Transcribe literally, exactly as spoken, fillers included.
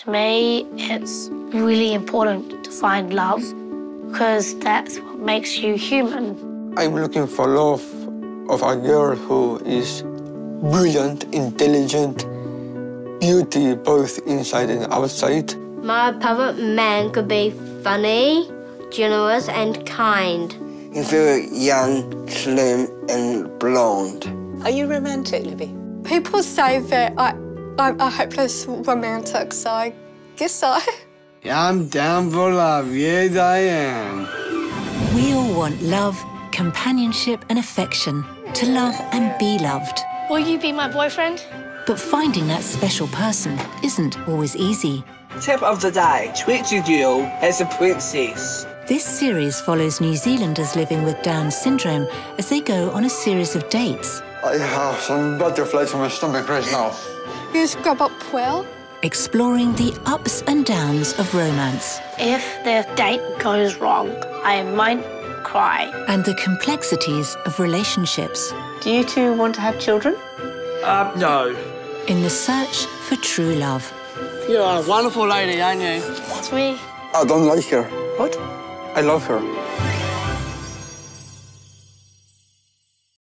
To me, it's really important to find love because that's what makes you human. I'm looking for love of a girl who is brilliant, intelligent, beauty both inside and outside. My perfect man could be funny, generous and kind. He's very young, slim and blonde. Are you romantic, Libby? People say that I, I'm a hopeless romantic, so I guess so. I'm down for love, yes I am. We all want love, companionship and affection, to love and be loved. Will you be my boyfriend? But finding that special person isn't always easy. Tip of the day, treat your girl as a princess. This series follows New Zealanders living with Down syndrome as they go on a series of dates. I have some butterflies in my stomach right now. You scrub up well. Exploring the ups and downs of romance. If the date goes wrong, I might cry. And the complexities of relationships. Do you two want to have children? Uh, no. In the search for true love. You're a wonderful lady, aren't you? That's me. I don't like her. What? I love her.